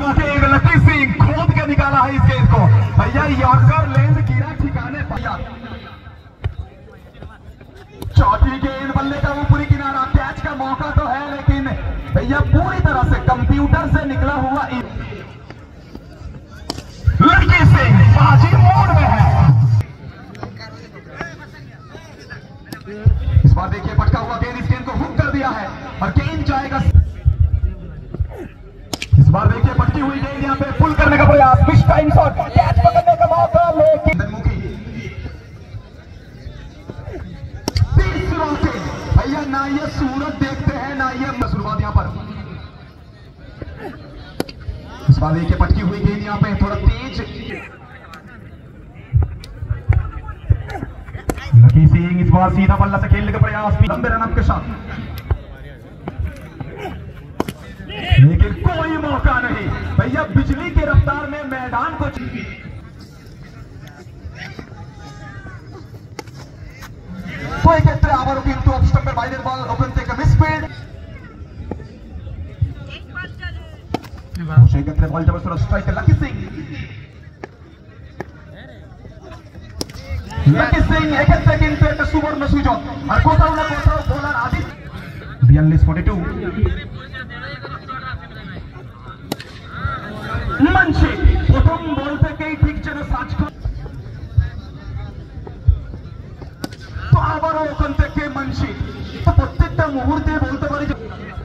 King lucky Singh खोद के निकाला है इस गेंद को भैया। यॉर्कर लेंथ गिरा ठिकाने भैया। चौथी गेंद बल्ले का ऊपरी किनारा, कैच का मौका तो है लेकिन भैया पूरी तरह से कंप्यूटर से निकला हुआ लकी सिंह बाजी मोड़ में है। इस बार देखिए पटका हुआ गेंद, इस गेंद को हुक कर दिया है और गेंद जाएगा। इस बार देखिए पटकी हुई गेंद, यहां पे पुल करने का प्रयास, फिश टाइम शॉट, कैच पकड़ने का मौका लेकिन तीसरा से भैया ना ये सूरत देखते हैं ना ये शुरुआत यहां पर। इस बार देखिए पटकी हुई गेंद, यहां पे थोड़ा तेज लकी सिंह इस बार सीधा बल्ला से खेलने का प्रयास, लंबे रन के साथ लेकिन कोई मौका नहीं भैया। बिजली की रफ्तार में मैदान को puoi che trovano quinto stopper by the ball open take a misfeed Jose que ball जब उसको स्ट्राइक लकी सिंह एक सेकंड पे सुवर्ण सुजोग और कोताव बॉलर आदित्य 42-42 মানসিক প্রথম বল থেকেই ঠিক যেন সাজ তো আবারও ওখান থেকে মানসিক তো প্রত্যেকটা মুহূর্তে বলতে পারি